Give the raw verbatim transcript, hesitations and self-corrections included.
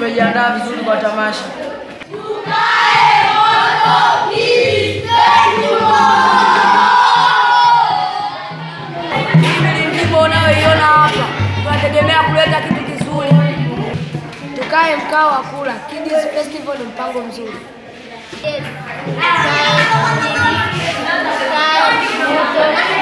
tumejiandaa vizuri kwa tamasha. Tunategemea kuleta kitu kizuri. Tukae mkao wa kula. Kids Festival ni mpango mzuri. Yes.